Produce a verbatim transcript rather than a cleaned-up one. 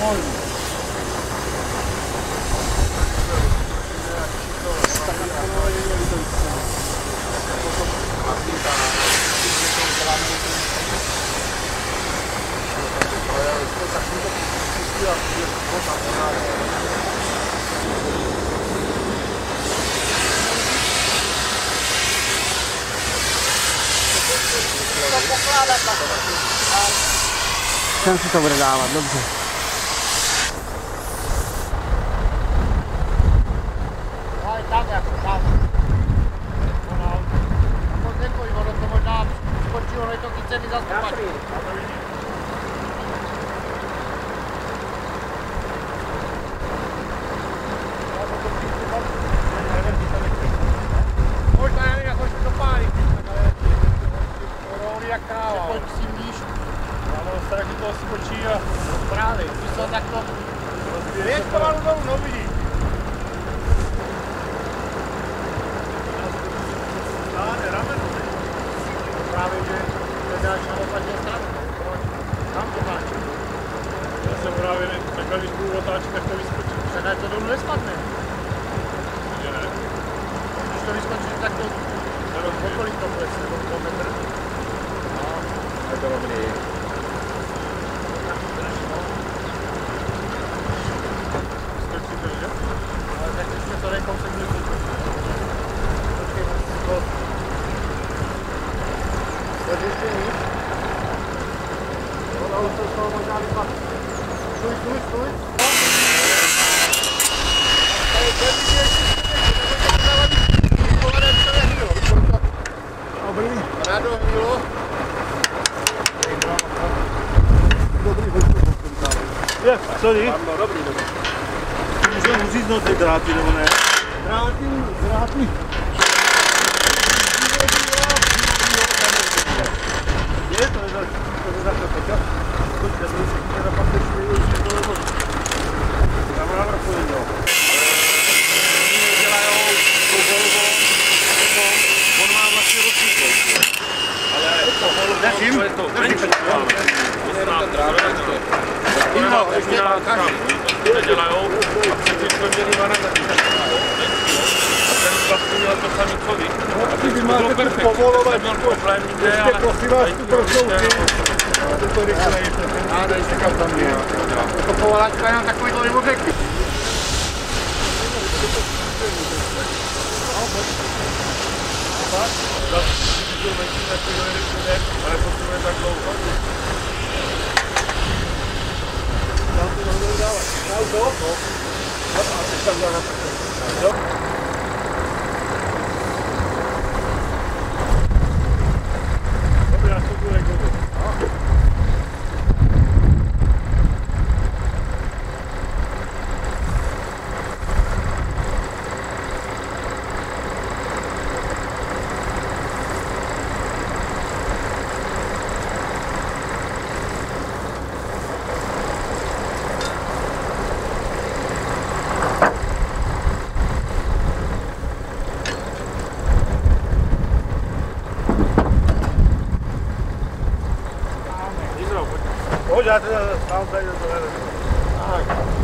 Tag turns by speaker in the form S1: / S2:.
S1: Sem si to bude dávat, dobře.
S2: Ale tam jako tam. Ono, a moc nekojí, ono to možná skočí, ono je to chycený za stopačku. Možná nevím, jak hoď dopálí, ale rohlí jak kráva. Pojď si blíž. Ano, se taky toho skočí a právě, když to takto běž pomalu dolů, no vidí. Dáne, rameno. Právě, že nedáš na opačné stranu. Tam to máš. Já jsem právě takhle, když budu otáčet, tak to vyskočí. Tak to dolů nespadne. Že ne. Když to vyskočí, tak to okolí to plesne, nebo to metr. No, je to dobrý. Skočí to, že? Ale tak ještě to nekousek neskočí. Počkej, to... Pojď ještě víc. No, ale to z toho možná vypadne. Stůj, stůj, stůj. Tady, to je vidět, Rado hýlo. Dobrý hoďku. Je, sorry. No, dobrý, dobrý. Můžeme uříznout ty dráty, nebo ne? Dráty, dráty. Je, to je za to, to je za pak teď využít to nebo. Tam návrh pojím, jo. Oni dělajou tou volbou, on má vlastně rozsvítlou. Ale to volbou, to je to venčí. No, ještě má každý. To nedělajou a předtím jsme měli varana. A ten vlastně měl to samý covid. A teď to bylo perfektní. To měl problém nikde, ale tady to bylo rychle. To to rychle je. A tady se kam tam měl. To povoláčka jenom takovýto mimořeký. Ale potřebuje tak dlouho. Tam to nebudu dávat. Dál to? No. A teď tam dávat. Jo? Dobrý, já to budu rekout. Pojď, já teda tam zajdu do